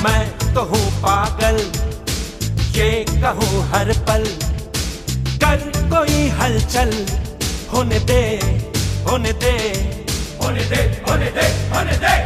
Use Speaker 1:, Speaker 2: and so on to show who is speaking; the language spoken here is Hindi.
Speaker 1: मैं तो हूँ पागल, ये कहूँ हर पल, कर कोई हलचल, होने दे, होने दे, होने दे, होने दे, होने दे।